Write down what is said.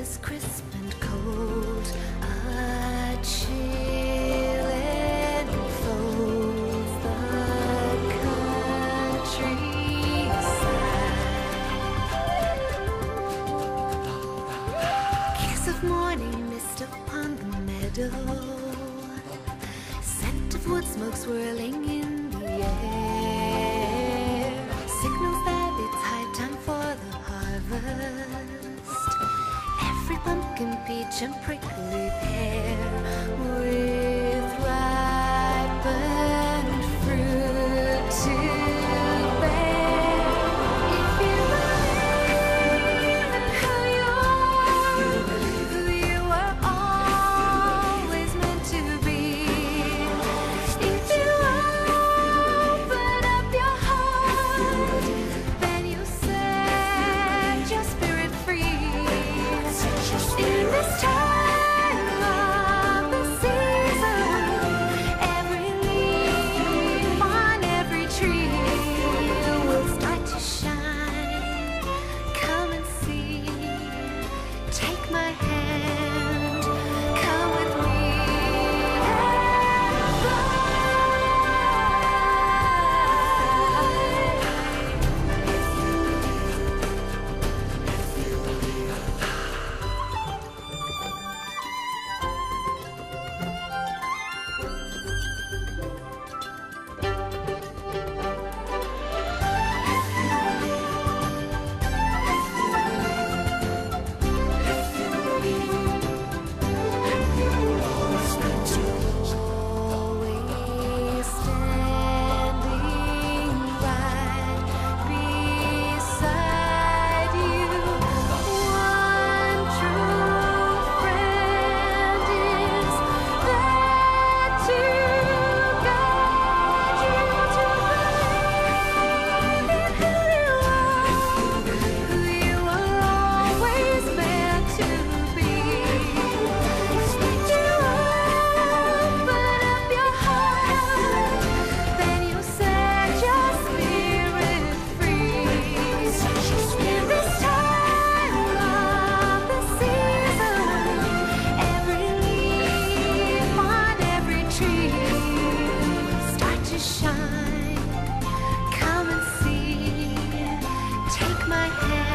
is crisp and cold. A chill enfolds the countryside. Kiss of morning mist upon the meadow. Scent of wood smoke swirling in the air. Signals that it's high time for the harvest. Every pumpkin, peach and prickly pear with ripened fruit to bear. If you believe in who you are always meant to be. If you open up your heart, then you set your spirit free. In this time of the season, every leaf on every tree will start to shine. Come and see, take my hand, come with me and always standing right beside you. One true friend is there to guide you to believe in who you are always meant to be. If you open up your heart, then you set your spirit free. In this time of the season, every leaf on every tree start to shine. Come and see, take my hand.